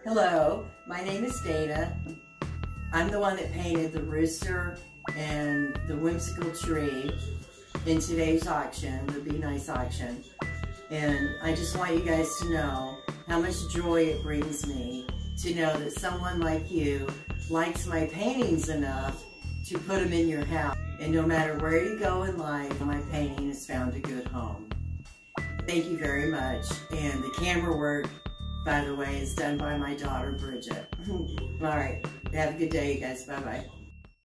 Hello, my name is Dana. I'm the one that painted the Rooster and the Whimsical Tree in today's auction, the Be Nice auction. And I just want you guys to know how much joy it brings me to know that someone like you likes my paintings enough to put them in your house. And no matter where you go in life, my painting has found a good home. Thank you very much. And the camera work, by the way, is done by my daughter, Bridget. All right. Have a good day, you guys. Bye-bye.